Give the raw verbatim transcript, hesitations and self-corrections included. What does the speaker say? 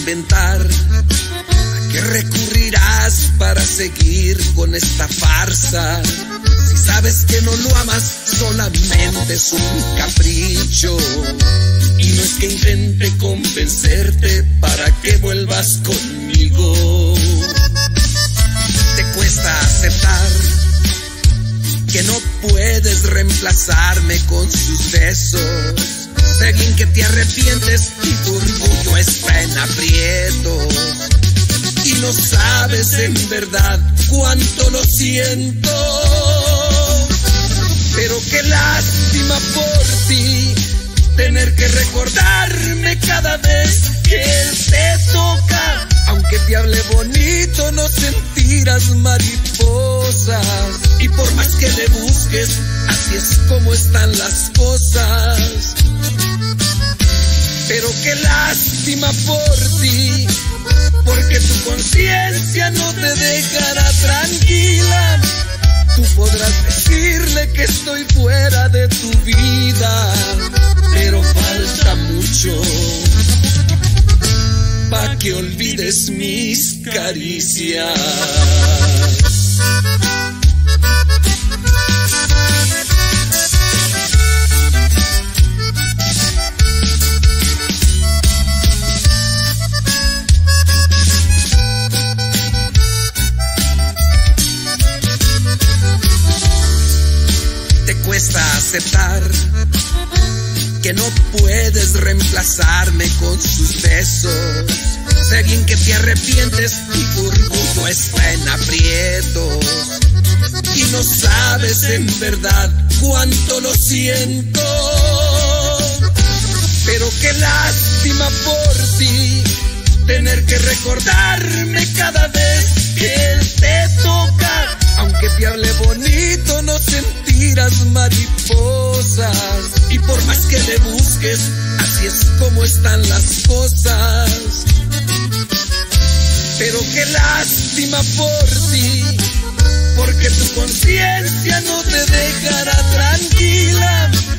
inventar? ¿A qué recurrirás para seguir con esta farsa? Si sabes que no lo amas, solamente es un capricho. Y no es que intente convencerte para que vuelvas conmigo. Te cuesta aceptar que no puedes reemplazarme con sus besos. Sé bien que te arrepientes y tu orgullo está en aprietos. Y no sabes en verdad cuánto lo siento. Pero qué lástima por ti, tener que recordarme cada vez que él te toca. Aunque te hable bonito, no sentirás mariposas. Y por más que le busques, así es como están las cosas. Pero qué lástima por ti, porque tu conciencia no te dejará tranquila. Tú podrás decirle que estoy fuera de tu vida, pero falta mucho pa' que olvides mis caricias. Te cuesta aceptar que no puedes reemplazarme con sus besos. Sé bien que te arrepientes y tu orgullo está en aprietos. Y no sabes en verdad cuánto lo siento. Pero qué lástima por ti, tener que recordarme cada vez que él te toca. Aunque te hable bonito, no sentirás mariposas. Y por más que le busques, así es como están las cosas. Pero qué lástima por ti, porque tu conciencia no te dejará tranquila.